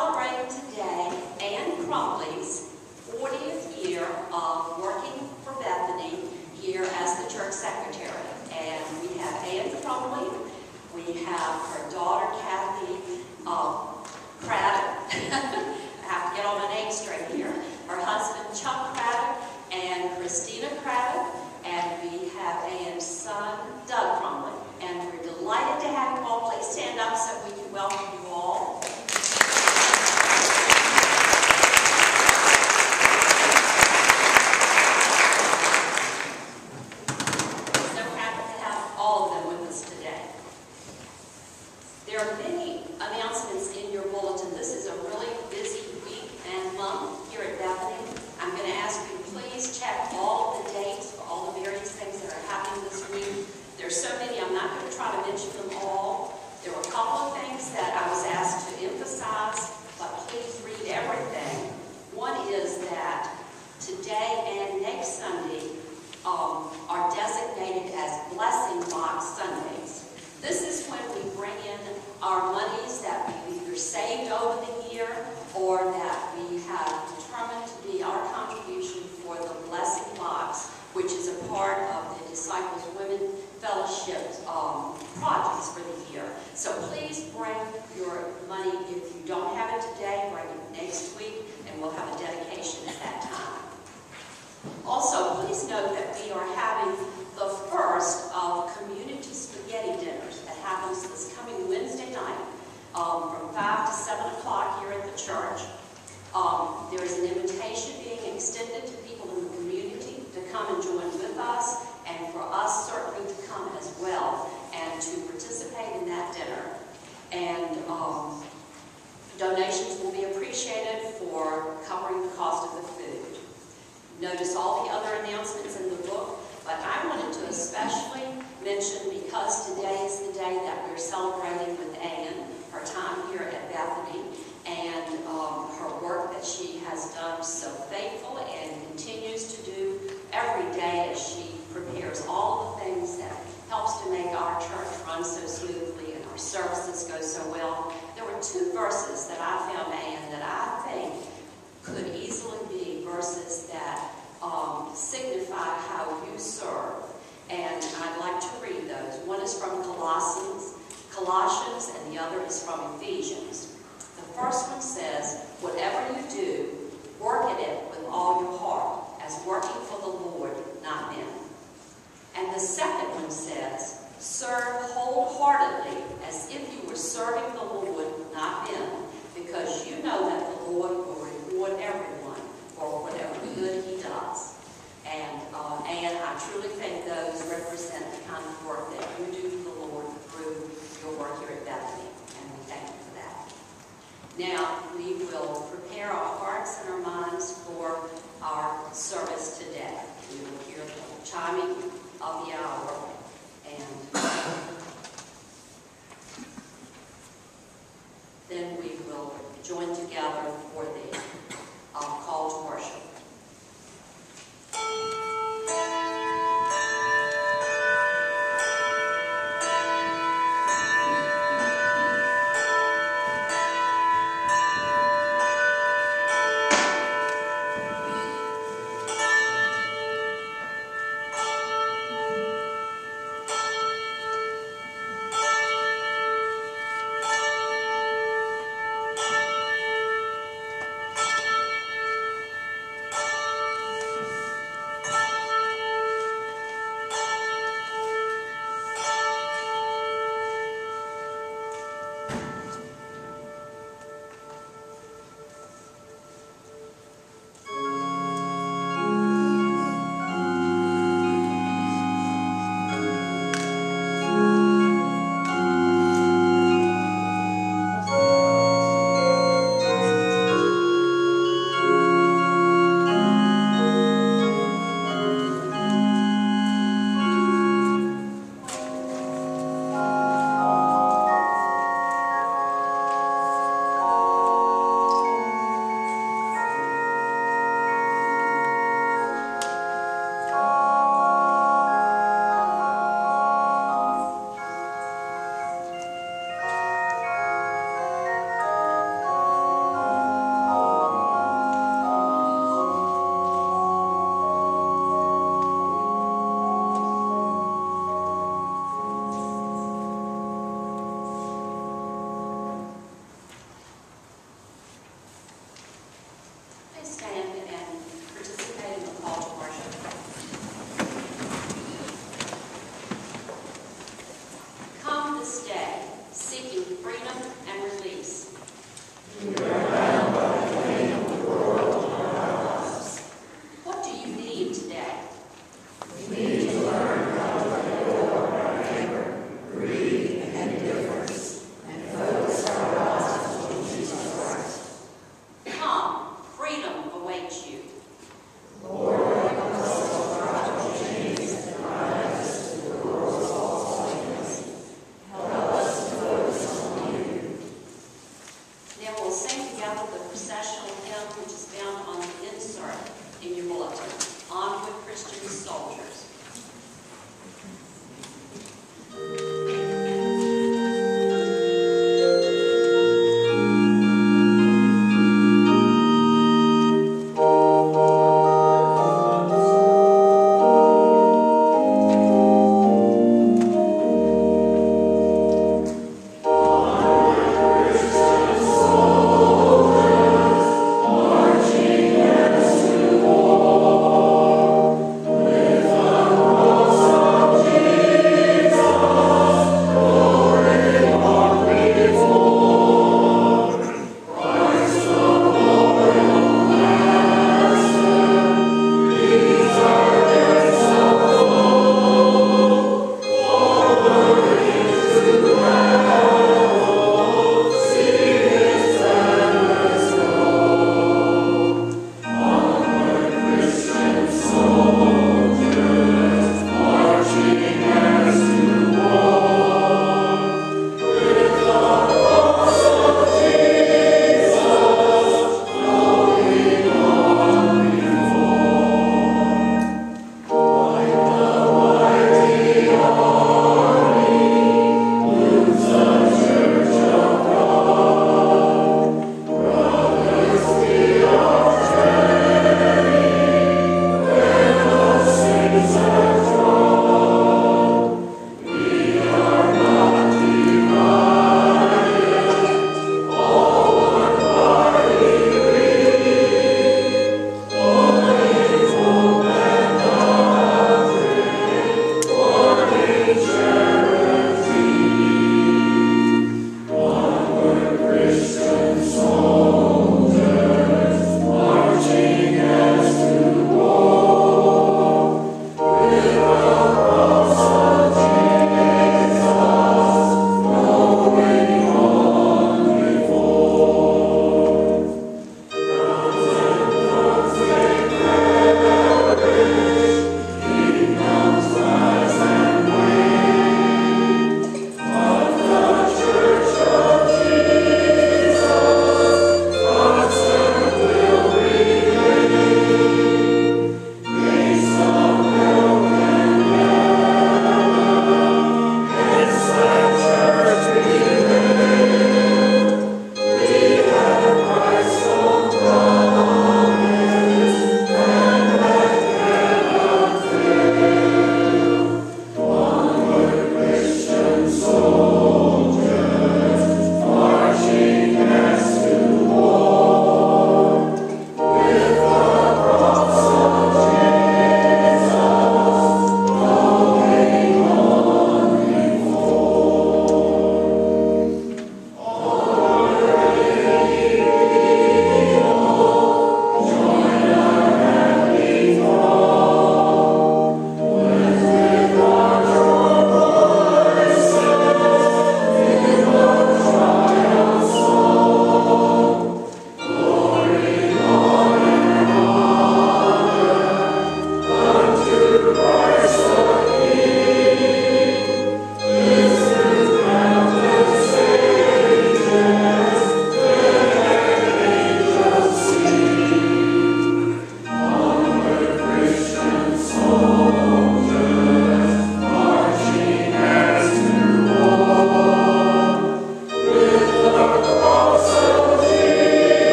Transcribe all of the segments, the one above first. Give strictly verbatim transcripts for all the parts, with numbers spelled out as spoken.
celebrating today Ann Crumley's fortieth year of working for Bethany here as the church secretary. And we have Ann Crumley, we have her daughter Kathy uh, Craddock, I have to get all my names straight here, her husband Chuck Craddock, and Christina Craddock, and we have Ann's son Doug Crumley. And we're delighted to have you all. Please stand up so we can welcome you all. There are many announcements in your bulletin. This is a really busy week and month here at Bethany. I'm going to ask you to please check all of the dates for all the various things that are happening this week. There's so many, I'm not going to try to mention them all. There were a couple of things that I was asked to emphasize, but please read everything. One is that today and next Sunday um, are designated as Blessing Box Sundays. This is when we bring in our monies that we either saved over the year or that we have determined to be our contribution for the Blessing Box, which is a part of the Disciples Women Fellowship um, projects for the year. So please bring your money. If you don't have it today, bring it next week, and we'll have a dedication at that time. Also, please note that we are having the first of community spaghetti dinners that happens this coming Wednesday night um, from five to seven o'clock here at the church. Um, there is an invitation being extended to people in the community to come and join with us, and for us certainly to come as well and to participate in that dinner. And um, donations will be appreciated for covering the cost of the food. Notice all the other announcements in the book, but I wanted to especially mention, because today is the day that we're celebrating with Ann, her time here at Bethany, and um, her work that she has done so faithfully and continues to do every day as she prepares all the things that helps to make our church run so smoothly and our services go so well. There were two verses that I found, Ann, that I think could easily be verses that um, signify how you serve. And I'd like to read those. One is from Colossians, Colossians, and the other is from Ephesians. The first one says, "Whatever you do, work at it with all your heart, as working for the Lord, not men." And the second one says, "Serve wholeheartedly, as if you were serving the Lord, not men, because you know that the Lord will reward everyone for whatever good he does." And, uh, and I truly think those represent the kind of work that you do for the Lord through your work here at Bethany, and we thank you for that. Now, we will prepare our hearts and our minds for our service today. We will hear the chiming of the hour, and then we will join together for the uh, call to worship. together the processional hymn which is found on the insert in your bulletin, Onward Christian Soldiers. Marching as to war with a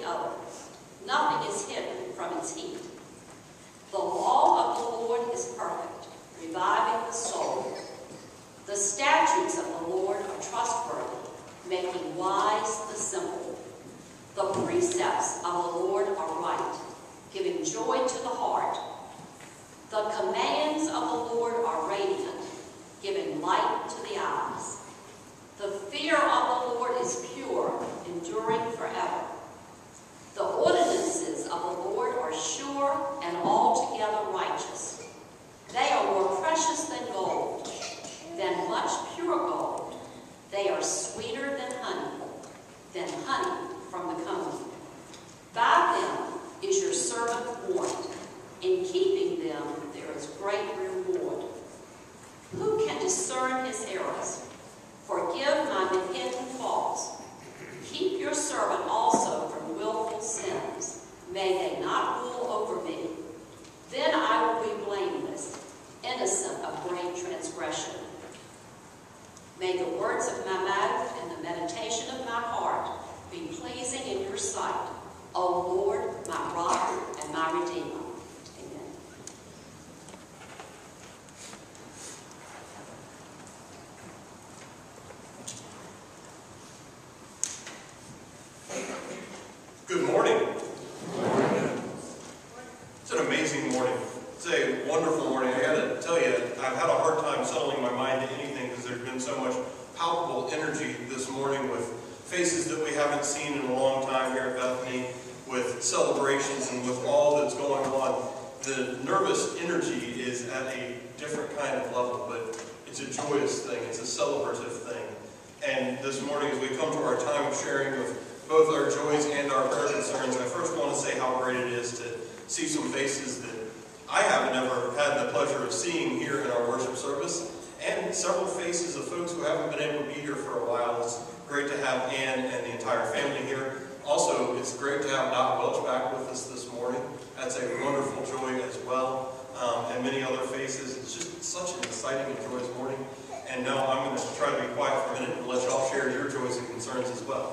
oven. Nothing is hidden from its heat. The law of the Lord is perfect, reviving the soul. The statutes of the Lord are trustworthy, making wise the simple. The precepts of the Lord are right, giving joy to the heart. The commands of the Lord are radiant, giving light to the eyes. The fear of the Lord is pure, enduring forever. The ordinances of the Lord are sure and altogether righteous. They are more precious than gold, than much pure gold. They are sweeter than honey, than honey from the comb. By them is your servant warned. In keeping them there is great reward. Who can discern his errors? Forgive my hidden faults. Keep your servant also from willful sins. May they not rule over me. Then I will be blameless, innocent of great transgression. May the words of my mouth and the meditation of my heart be pleasing in your sight, O Lord, my rock and my redeemer. Amen. Good morning. It's an amazing morning. It's a wonderful morning. I gotta tell you, I've had a hard time settling my mind to anything because there's been so much palpable energy this morning with faces that we haven't seen in a long time here at Bethany, with celebrations and with all that's going on. The nervous energy is at a different kind of level, but it's a joyous thing. It's a celebrative thing. And this morning, as we come to our time of sharing with both our joys and our prayer concerns, I first want to say how great it is to see some faces that I haven't ever had the pleasure of seeing here in our worship service, and several faces of folks who haven't been able to be here for a while. It's great to have Ann and the entire family here. Also, it's great to have Doc Welch back with us this morning. That's a wonderful joy as well, um, and many other faces. It's just such an exciting and joyous morning. And now I'm going to try to be quiet for a minute and let y'all share your joys and concerns as well.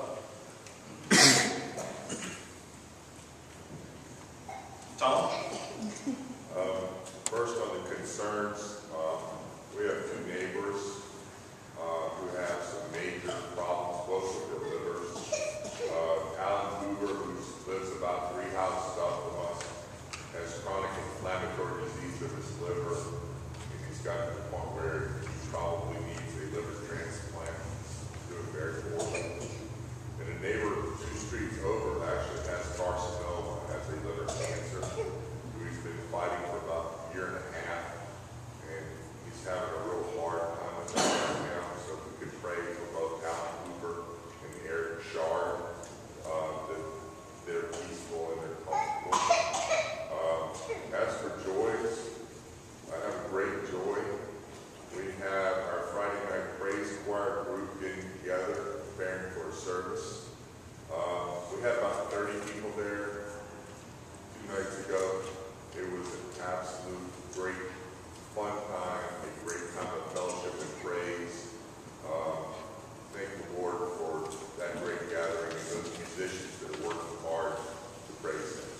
Tom? Um, first on the concerns, um, we have two neighbors uh, who have some major problems, both with their livers. Uh, Alan Hoover, who lives about three houses up from us, has chronic inflammatory disease of his liver, and he's gotten to the point where he probably needs a liver transplant. He's doing very poorly. And a neighbor two streets over actually has carcinoma, has a liver cancer, who he's been fighting for about a year and a half, and he's having a real hard time with that right now. So if we could pray for both Alan Hoover and Eric Shard, uh, that they're peaceful and they're comfortable. Uh, as for joys, I have a great joy. We have our Friday night praise choir group getting together, preparing for a service. Uh, we had about thirty people there two nights ago. It was an absolute great fun time, a great time of fellowship and praise. Uh, thank the Lord for that great gathering and those musicians that are working hard to praise Him.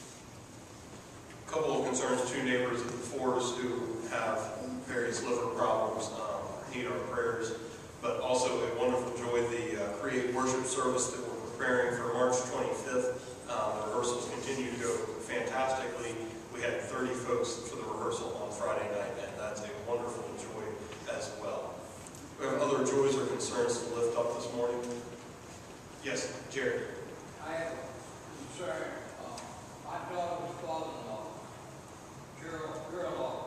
A couple of concerns, two neighbors at the Fords who have various liver problems um, need our prayers, but also a wonderful joy, the uh, Create Worship service that we're preparing for March twenty-fifth. Um, the rehearsals continue to go fantastically. We had thirty folks for the rehearsal on Friday night, and that's a wonderful joy as well. We have other joys or concerns to lift up this morning? Yes, Jerry. I have a concern. Uh, my daughter's father-in-law, Gerald Gerloff,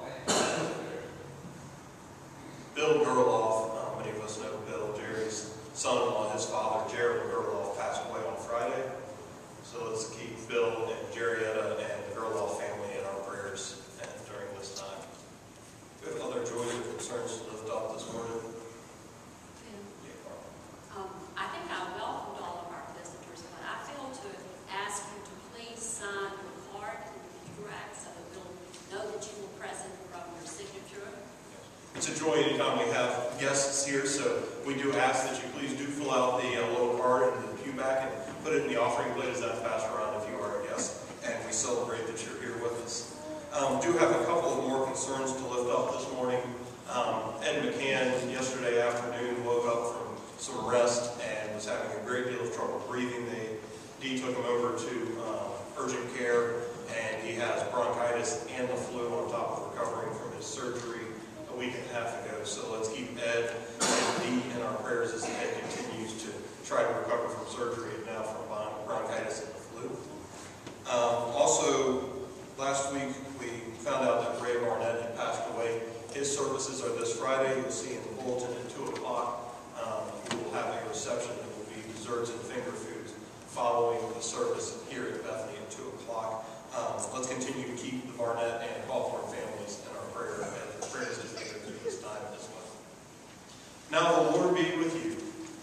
Bill Gerloff, um, many of us know Bill, Jerry's son-in-law, his father, Gerald Gerloff, passed away on Friday. So let's keep Bill and Jerrietta and the Gerloff family in our prayers and during this time. Do we have other joys or concerns to lift up this morning? Yeah, Carl. Um, I think I welcomed all of our visitors, but I feel to ask you to please sign your card in the computer act so that we'll know that you were present from your signature. It's a joy anytime we have guests here, so we do ask that you please do fill out the uh, little card in the pew back and put it in the offering plate as that passed around if you are a guest, and we celebrate that you're here with us. Um, do have a couple of more concerns to lift up this morning. Um, Ed McCann yesterday afternoon woke up from some rest and was having a great deal of trouble breathing. They Dee took him over to um, urgent care, and he has bronchitis and the flu on top of recovering from his surgery a week and a half ago. So let's keep Ed and Dee in our prayers as Ed continues to try to recover from surgery and now from bronchitis and the flu. Um, also, last week we found out that Ray Barnett had passed away. His services are this Friday. You'll see in the bulletin at two o'clock. Um, we will have a reception that will be desserts and finger foods following the service here at Bethany at two o'clock. Um, let's continue to keep the Barnett and Hawthorne families in our prayer and the prayers as they go through this time as well. Now the Lord be with you.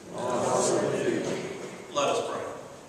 Let us pray.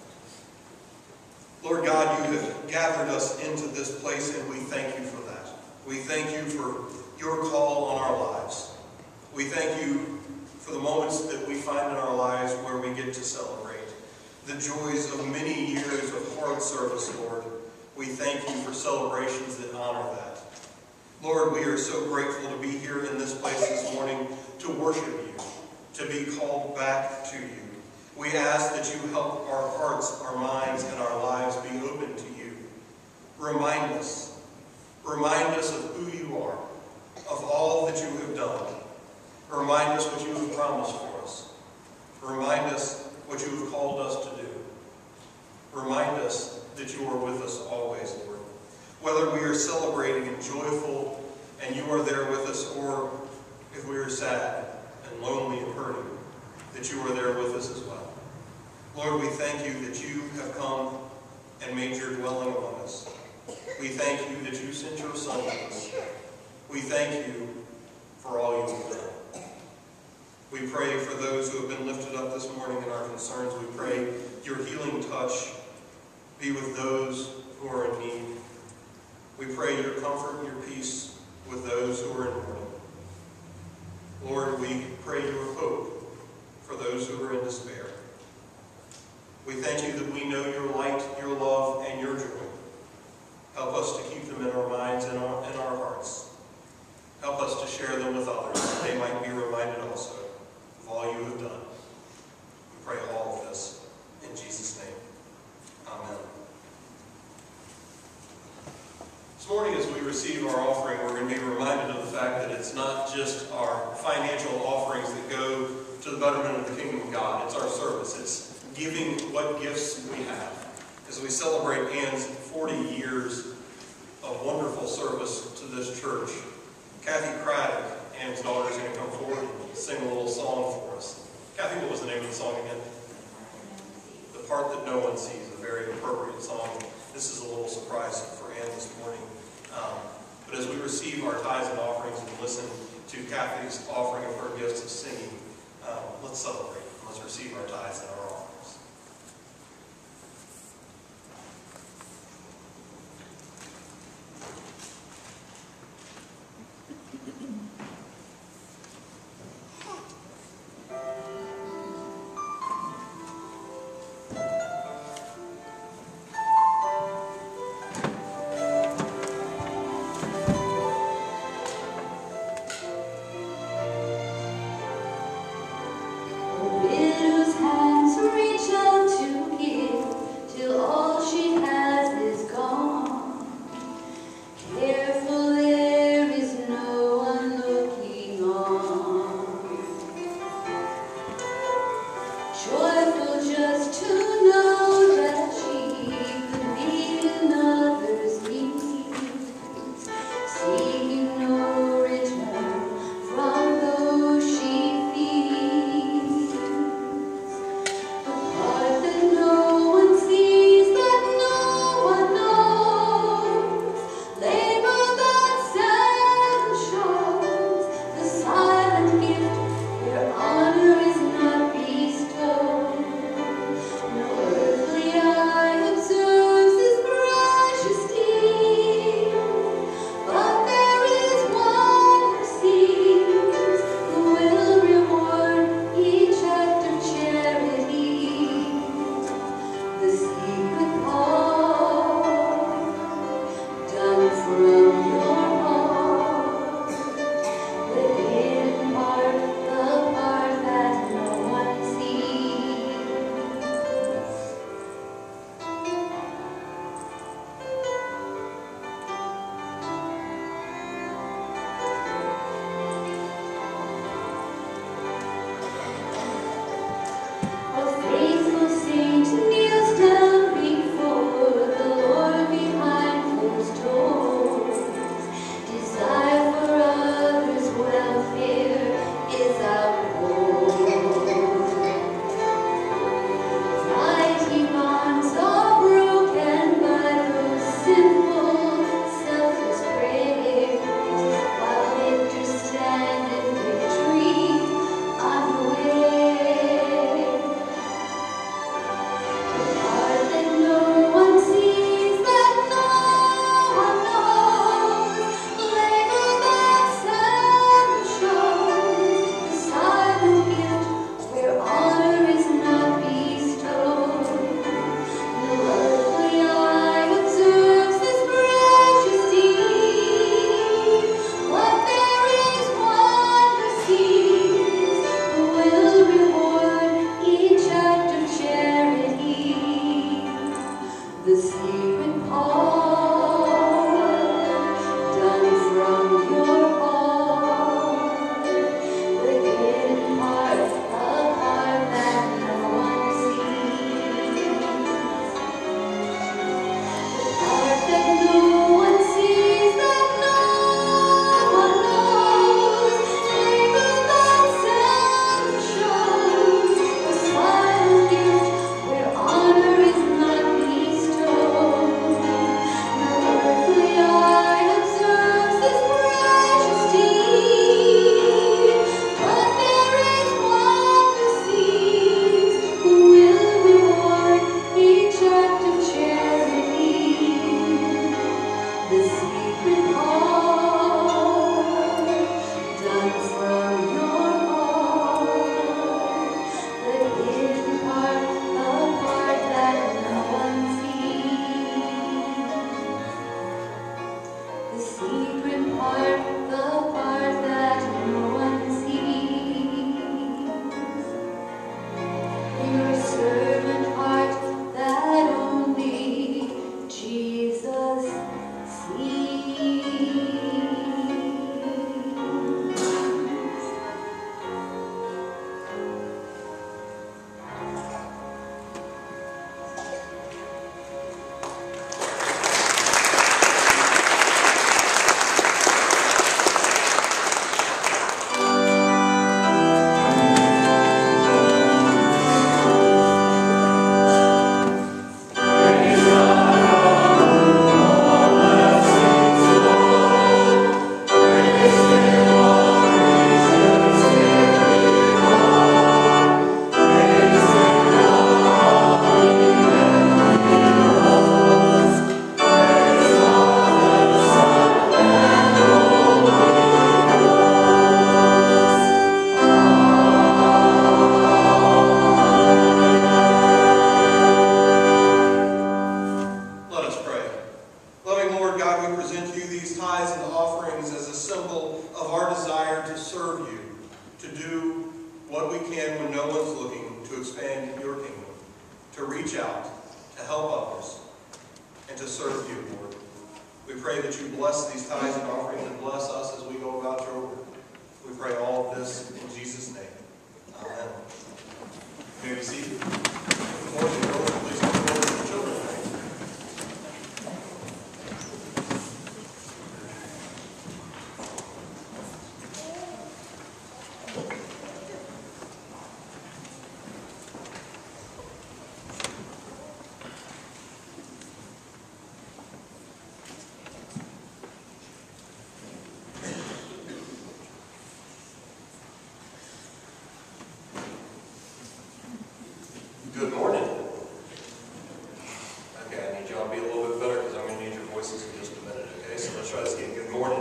Lord God, you have gathered us into this place, and we thank you for that. We thank you for your call on our lives. We thank you for the moments that we find in our lives where we get to celebrate the joys of many years of hard service, Lord. We thank you for celebrations that honor that. Lord, we are so grateful to be here in this place this morning to worship you, to be called back to you. We ask that you help our hearts, our minds, and our lives be open to you. Remind us. Remind us of who you are, of all that you have done. Remind us what you have promised for us. Remind us what you have called us to do. Remind us that you are with us always, Lord. Whether we are celebrating and joyful and you are there with us, or if we are sad and lonely and hurting, that you are there with us as well. Lord, we thank you that you have come and made your dwelling among us. We thank you that you sent your Son to us. We thank you for all you have done. We pray for those who have been lifted up this morning in our concerns. We pray your healing touch be with those who are in need. We pray your comfort and your peace with those who are in mourning. Lord, we pray your hope for those who are in despair. We thank you that we know your light, your love, and your joy. Help us to keep them in our minds and our, in our hearts. Help us to share them with others, that they might be reminded also of all you have done. We pray all of this in Jesus' name. Amen. This morning as we receive our offering, we're going to be reminded of the fact that it's not just our financial offerings that go to the betterment of the kingdom of God. It's our service. It's giving what gifts we have. As we celebrate Ann's forty years of wonderful service to this church, Kathy Craddock, Ann's daughter, is going to come forward and sing a little song for us. Kathy, what was the name of the song again? The Part That No One Sees, a very appropriate song. This is a little surprise for Ann this morning. Um, but as we receive our tithes and offerings and listen to Kathy's offering of her gifts of singing, um, let's celebrate. Let's receive our tithes and our offerings. Widow's hands are Good morning. Okay, I need y'all to be a little bit better because I'm going to need your voices in just a minute, okay? So let's try this again. Good morning.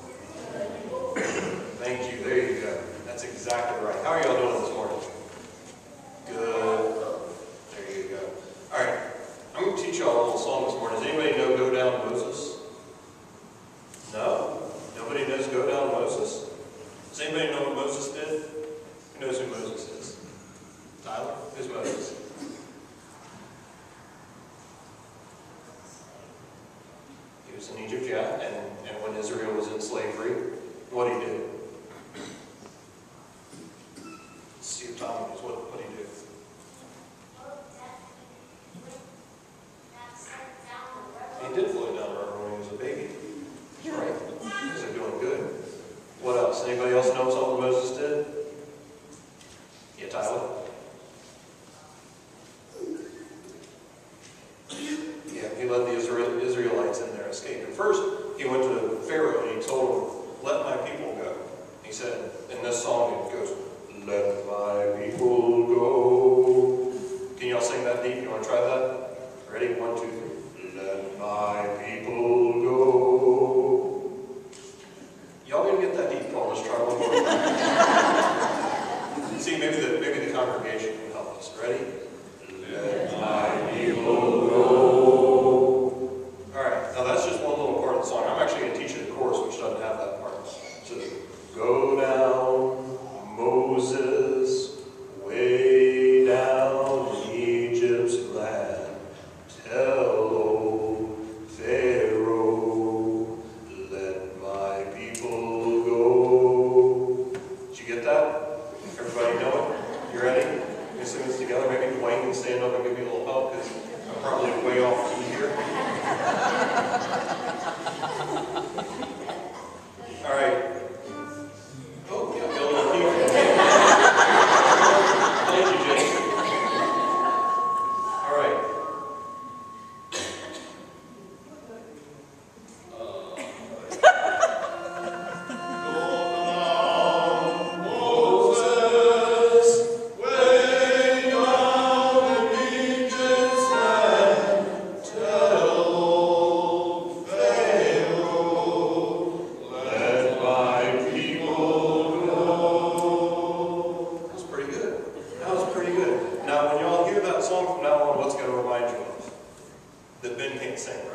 Thank you. There you go. That's exactly right. How are y'all doing this morning? Good. There you go. All right. I'm going to teach y'all a little song this morning. Does anybody know Go Down Moses? No? Nobody knows Go Down Moses? Does anybody know what Moses did? Who knows who Moses is? Tyler? Who's Moses? He was in Egypt, yeah, and, and when Israel was in slavery, what did he do? See if Tom knows what, what did he do? He did float down the river when he was a baby. That's right. You guys are doing good. What else? Anybody else know something Moses did? Yeah, Tyler? Yeah, he led the Israel, Israelites in their escape. And first, he went to Pharaoh and he told him, let my people go. He said, in this song it goes, let my people go. Can y'all sing that deep? You want to try that? Ready? One, two, three. Let my people go. Y'all didn't get that deep, Paul. Let's try one more time.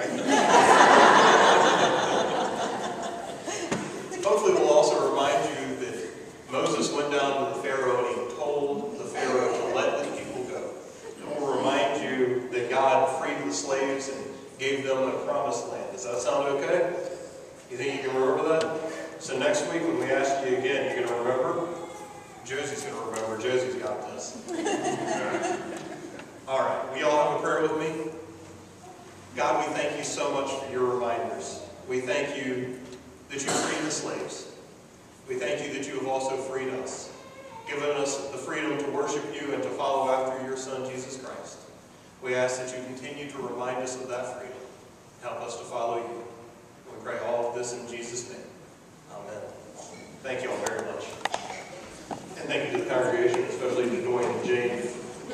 Hopefully we'll also remind you that Moses went down to the Pharaoh and he told the Pharaoh to let the people go. And we'll remind you that God freed the slaves and gave them a promised land. Does that sound okay? You think you can remember that? So next week when we ask you again, you're going to remember? Josie's going to remember. Josie's got this. All right. Will you all have a prayer with me? God, we thank you so much for your reminders. We thank you that you freed the slaves. We thank you that you have also freed us, given us the freedom to worship you and to follow after your Son, Jesus Christ. We ask that you continue to remind us of that freedom. Help us to follow you. We pray all of this in Jesus' name. Amen. Thank you all very much. And thank you to the congregation, especially to Dwayne and Jane.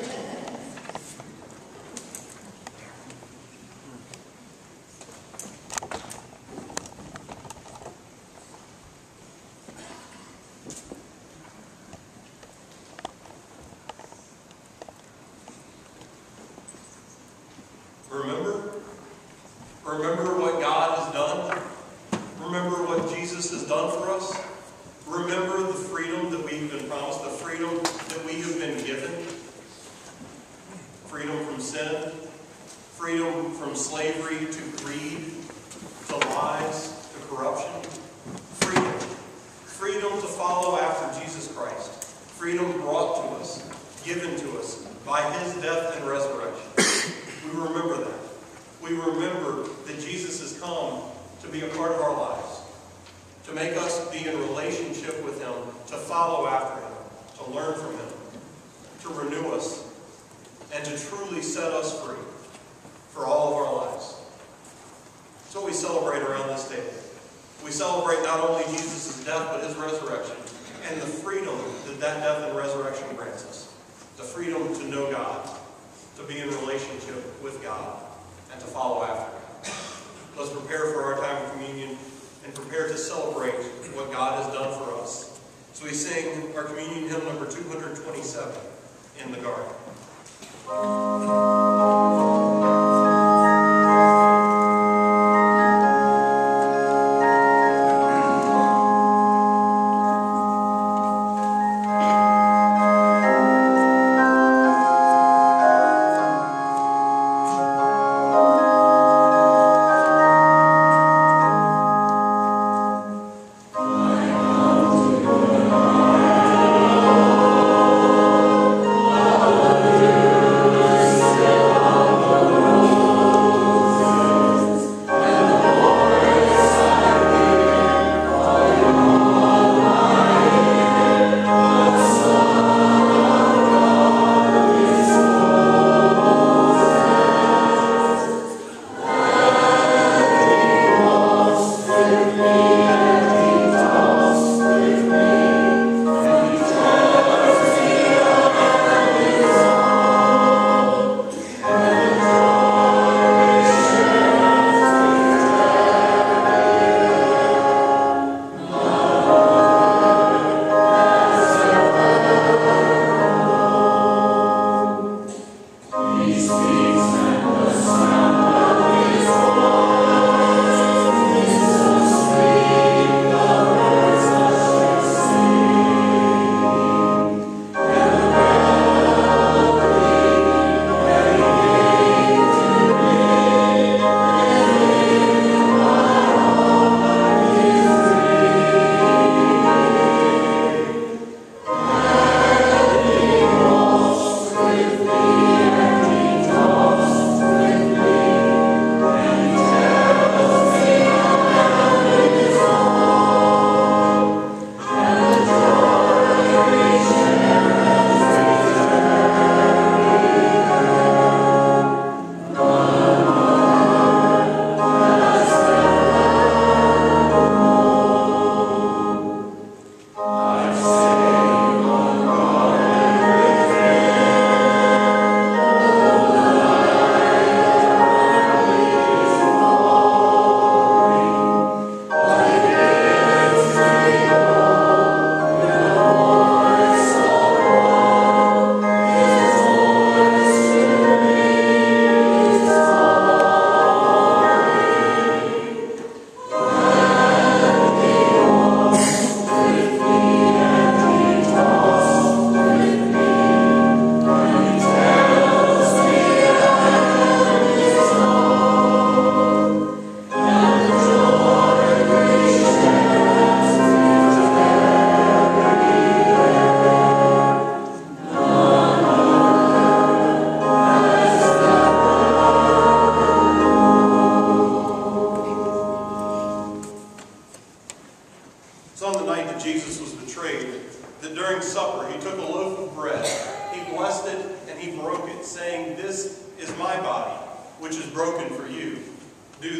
Remember? Remember what God has done? Remember what Jesus has done for us? Remember the freedom that we've been promised, the freedom that we have been given? Freedom from sin, freedom from slavery to greed, to lies, to corruption. Freedom. Freedom to follow after Jesus Christ. Freedom brought to us, given to us by his death and resurrection. We remember that. We remember that Jesus has come to be a part of our lives, to make us be in relationship with him, to follow after him, to learn from him, to renew us, and to truly set us free for all of our lives. That's what we celebrate around this table. We celebrate not only Jesus' death, but his resurrection, and the freedom that that death and resurrection grants us. The freedom to know God, to be in relationship with God, and to follow after him. Let's prepare for our time of communion and prepare to celebrate what God has done for us. So we sing our communion hymn number two hundred twenty-seven, In the Garden. Thank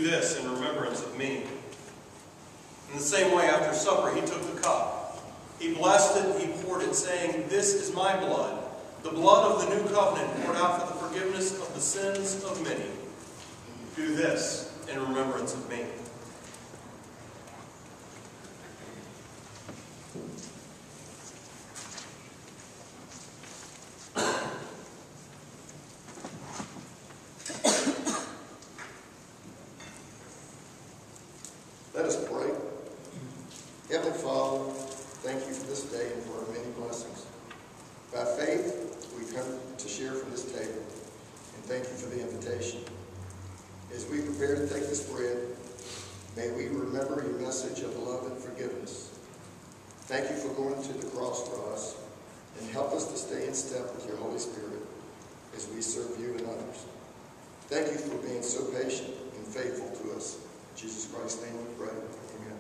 this in remembrance of me. In the same way, after supper, he took the cup. He blessed it, he poured it, saying, "This is my blood, the blood of the new covenant, poured out for the forgiveness of the sins of many. Do this in remembrance of me." Let us pray. Heavenly Father, thank you for this day and for our many blessings. By faith, we come to share from this table, and thank you for the invitation. As we prepare to take this bread, may we remember your message of love and forgiveness. Thank you for going to the cross for us, and help us to stay in step with your Holy Spirit as we serve you and others. Thank you for being so patient and faithful to us. In Jesus Christ's name we pray. Amen.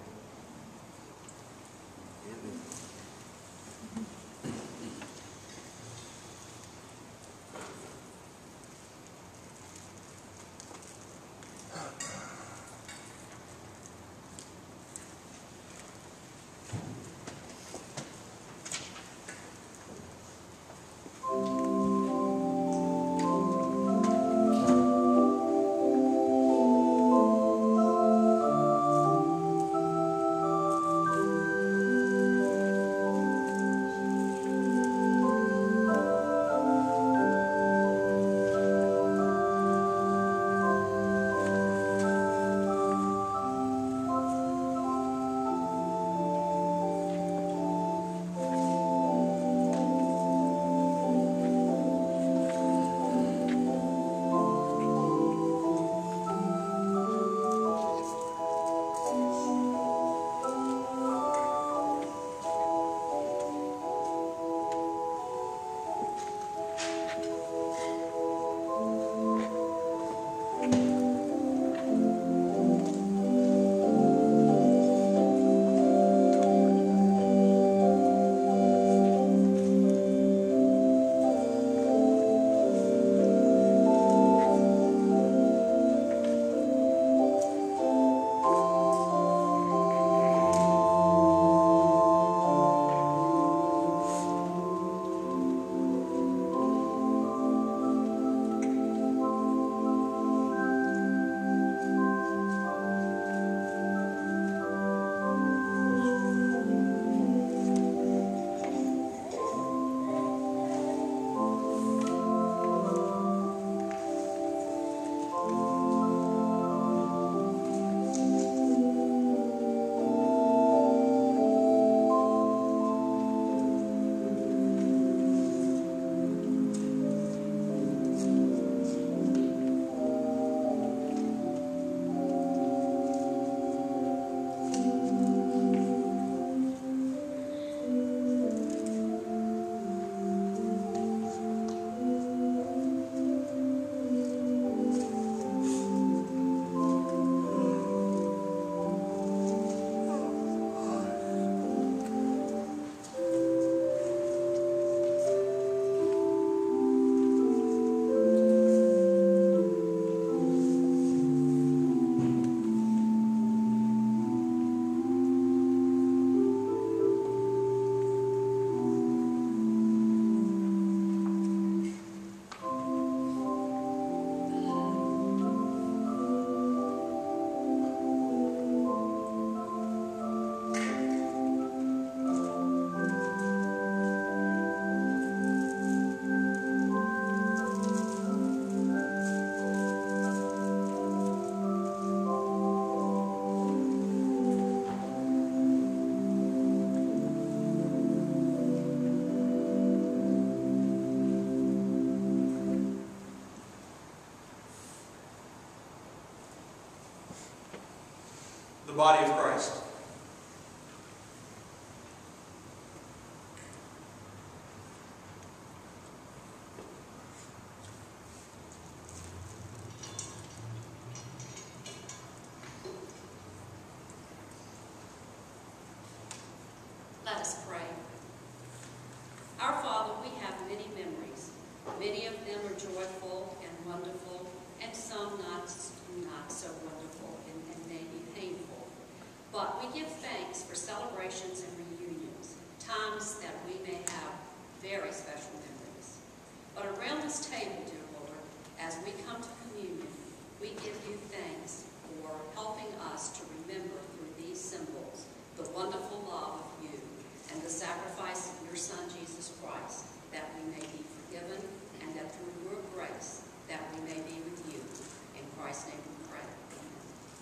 The body of Christ. Let us pray. Our Father, we have many memories. Many of them are joyful and wonderful, and some not, not so wonderful. But we give thanks for celebrations and reunions, times that we may have very special memories. But around this table, dear Lord, as we come to communion, we give you thanks for helping us to remember through these symbols the wonderful love of you and the sacrifice of your Son, Jesus Christ, that we may be forgiven and that through your grace that we may be with you. In Christ's name we pray. Amen.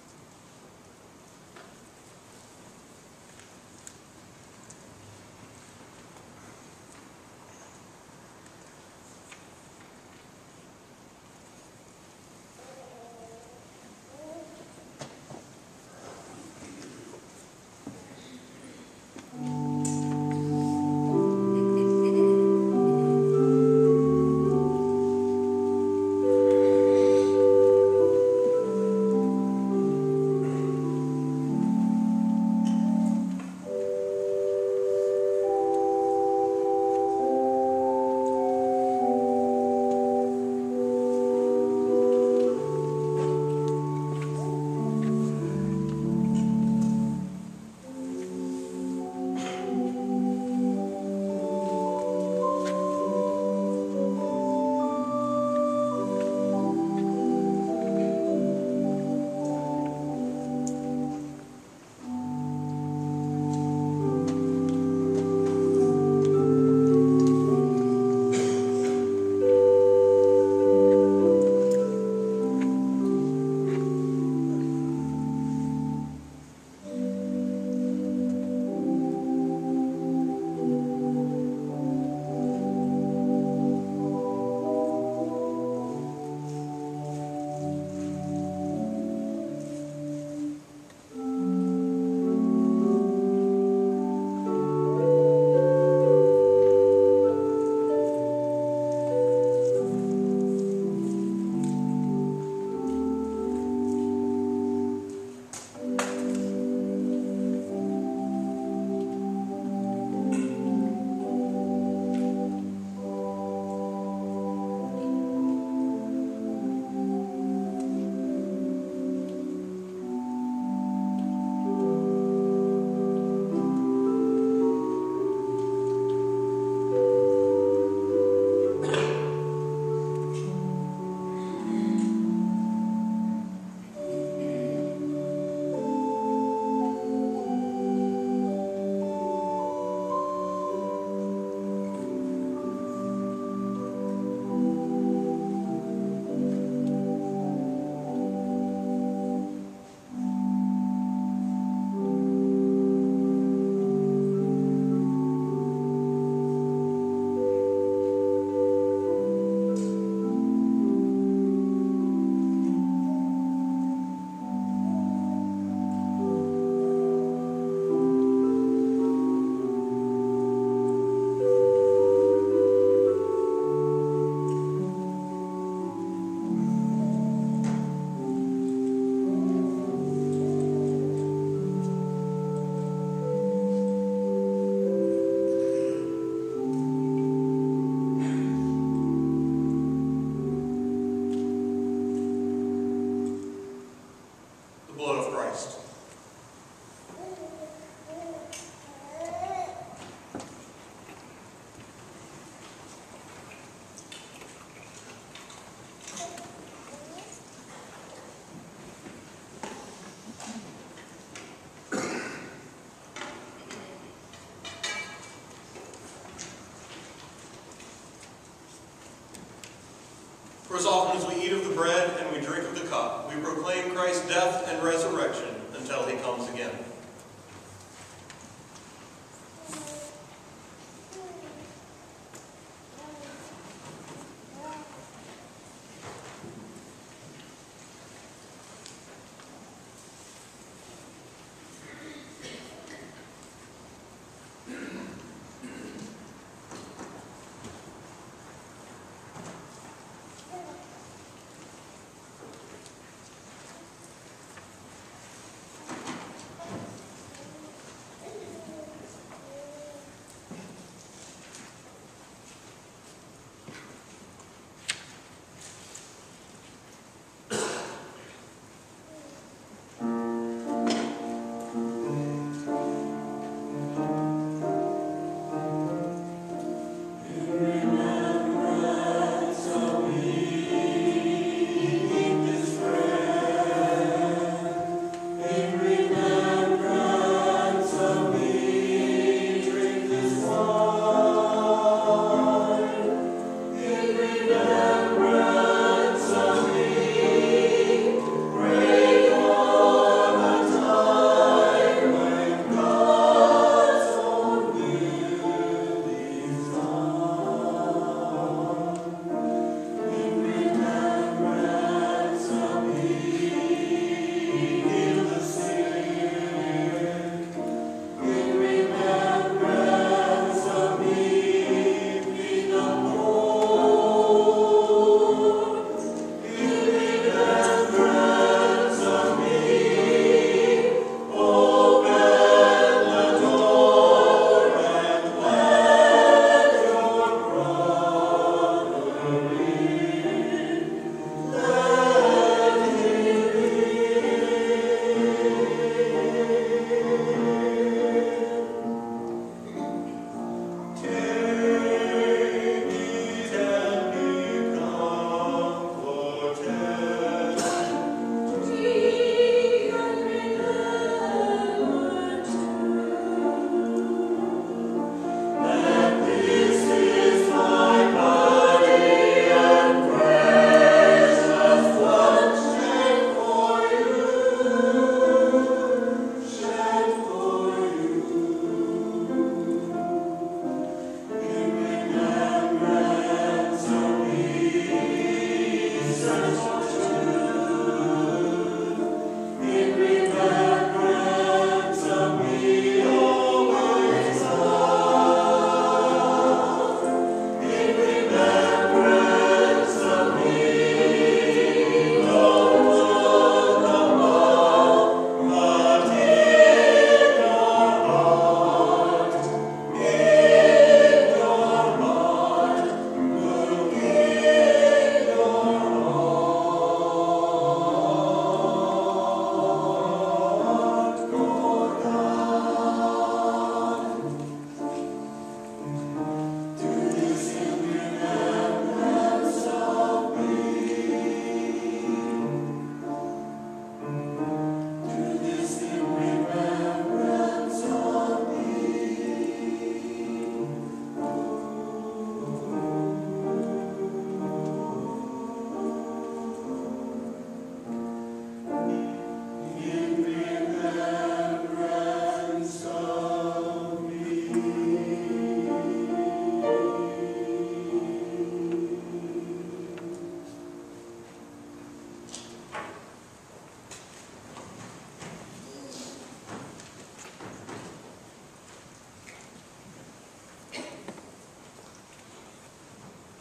For as often as we eat of the bread and we drink of the cup, we proclaim Christ's death and resurrection until he comes again.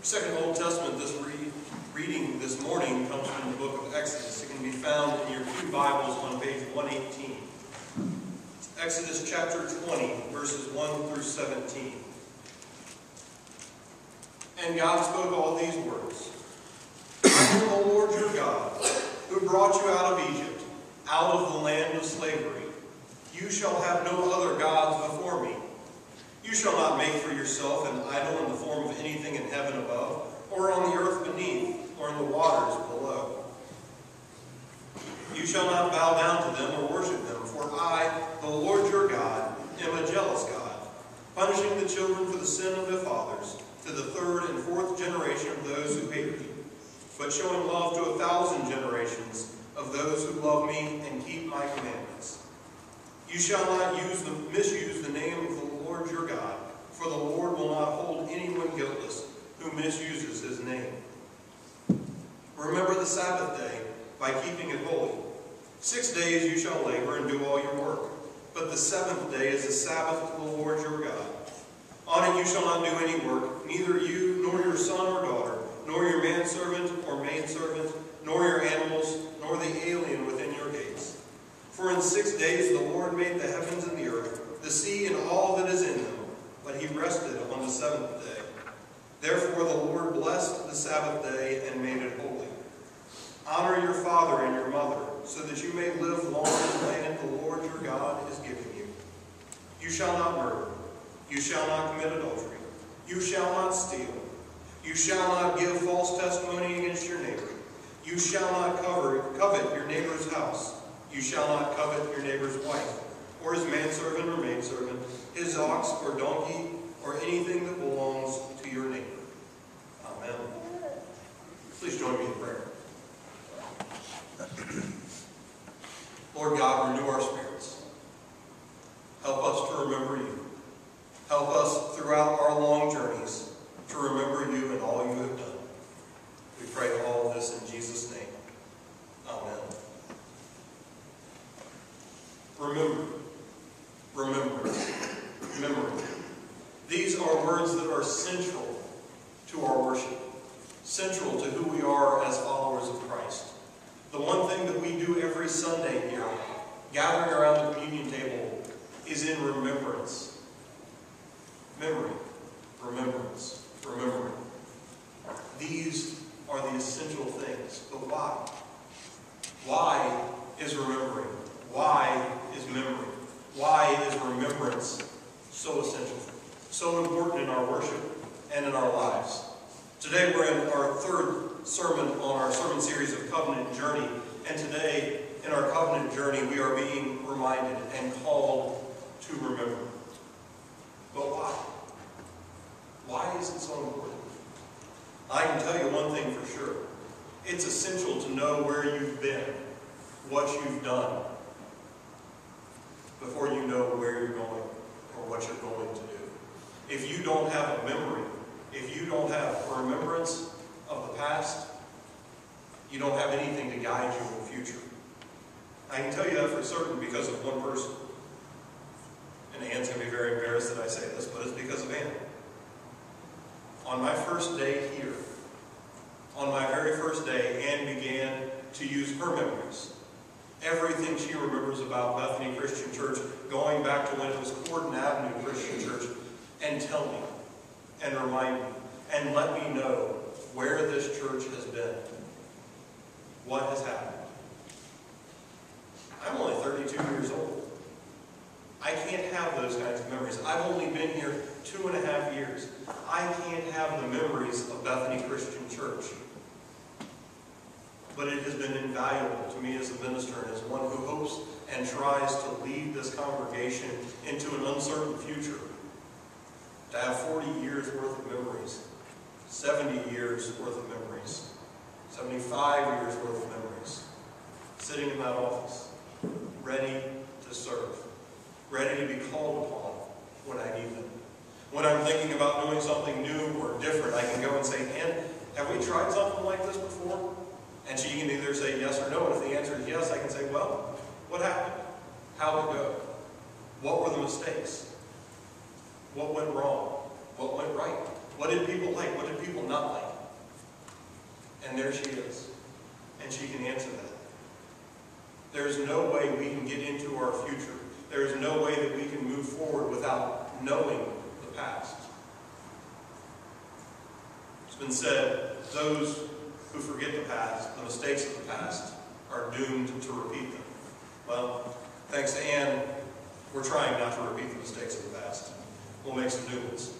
Second Old Testament, this re reading this morning comes from the book of Exodus. It can be found in your pew Bibles on page one eighteen. It's Exodus chapter twenty, verses one through seventeen. And God spoke all these words. I am the Lord your God, who brought you out of Egypt, out of the land of slavery. You shall have no other gods before me. You shall not make for yourself an idol in the form of anything in heaven above, or on the earth beneath, or in the waters below. You shall not bow down to them or worship them, for I, the Lord your God, am a jealous God, punishing the children for the sin of their fathers, to the third and fourth generation of those who hate me, but showing love to a thousand generations of those who love me and keep my commandments. You shall not use the, misuse the name of the Lord your God, for the Lord will not hold anyone guiltless who misuses his name. Remember the Sabbath day by keeping it holy. Six days you shall labor and do all your work, but the seventh day is the Sabbath to the Lord your God. On it you shall not do any work, neither you nor your son or daughter, nor your manservant or maidservant, nor your animals, nor the alien within your gates. For in six days the Lord made the heavens and the earth, the sea and all that is in them, but he rested on the seventh day. Therefore the Lord blessed the Sabbath day and made it holy. Honor your father and your mother, so that you may live long in the land the Lord your God is giving you. You shall not murder. You shall not commit adultery. You shall not steal. You shall not give false testimony against your neighbor. You shall not cover, covet your neighbor's house. You shall not covet your neighbor's wife, or his manservant or maidservant, his ox or donkey, or anything that belongs to your neighbor. Amen. Please join me in prayer. Lord God, renew our spirits. Help us to remember you. Help us throughout our long journeys to remember you and all you have done. We pray all of this in Jesus' name. Amen. Remember, remember, memory. These are words that are central to our worship, central to who we are as followers of Christ. The one thing that we do every Sunday here, gathering around the communion table, is in remembrance. Memory, remembrance, remembering. These are the essential things. But why? Why is remembering? Why is memory? Why is remembrance so essential, so important in our worship and in our lives? Today we're in our third sermon on our sermon series of Covenant Journey, and today in our Covenant Journey we are being reminded and called to remember. But why? Why is it so important? I can tell you one thing for sure. It's essential to know where you've been, what you've done, before you know where you're going or what you're going to do. If you don't have a memory, if you don't have a remembrance of the past, you don't have anything to guide you in the future. I can tell you that for certain because of one person. And Ann's going to be very embarrassed that I say this, but it's because of Ann. On my first day here, on my very first day, Ann began to use her memories. Everything she remembers about Bethany Christian Church, going back to when it was Corden Avenue Christian Church, and tell me, and remind me, and let me know where this church has been, what has happened. I'm only thirty-two years old. I can't have those kinds of memories. I've only been here two and a half years. I can't have the memories of Bethany Christian Church. But it has been invaluable to me as a minister and as one who hopes and tries to lead this congregation into an uncertain future. To have forty years worth of memories, seventy years worth of memories, seventy-five years worth of memories, sitting in that office, ready to serve, ready to be called upon when I need them. When I'm thinking about doing something new or different, I can go and say, Ann, have we tried something like this before? And she can either say yes or no, and if the answer is yes, I can say, well, what happened? How did it go? What were the mistakes? What went wrong? What went right? What did people like? What did people not like? And there she is. And she can answer that. There is no way we can get into our future. There is no way that we can move forward without knowing the past. It's been said, those who forget the past, the mistakes of the past, are doomed to repeat them. Well, thanks to Anne, we're trying not to repeat the mistakes of the past. We'll make some new ones.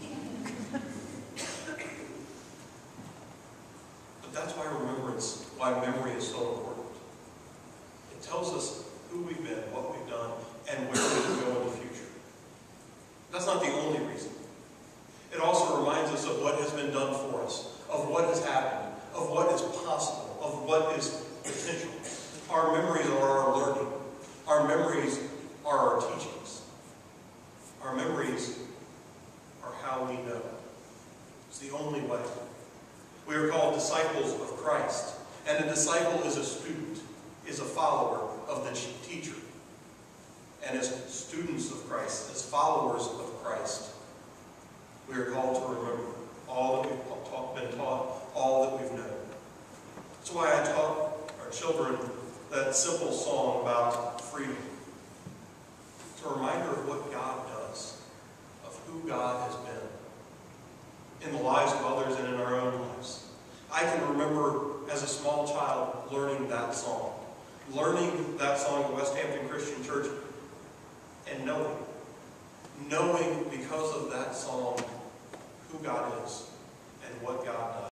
But that's why remembrance, why memory is so important. It tells us who we've been, what we've done, and where we can go in the future. That's not the only reason. It also reminds us of what has been done for us, of what has happened, of what is possible, of what is potential. Our memories are our learning. Our memories are our teachings. Our memories are how we know. It's the only way. We are called disciples of Christ. And a disciple is a student, is a follower of the teacher. And as students of Christ, as followers of Christ, we are called to remember all that we've taught, been taught, all that we've known. That's why I taught our children that simple song about freedom. It's a reminder of what God does, of who God has been in the lives of others and in our own lives. I can remember as a small child learning that song, learning that song at West Hampton Christian Church, and knowing, knowing because of that song who God is and what God does.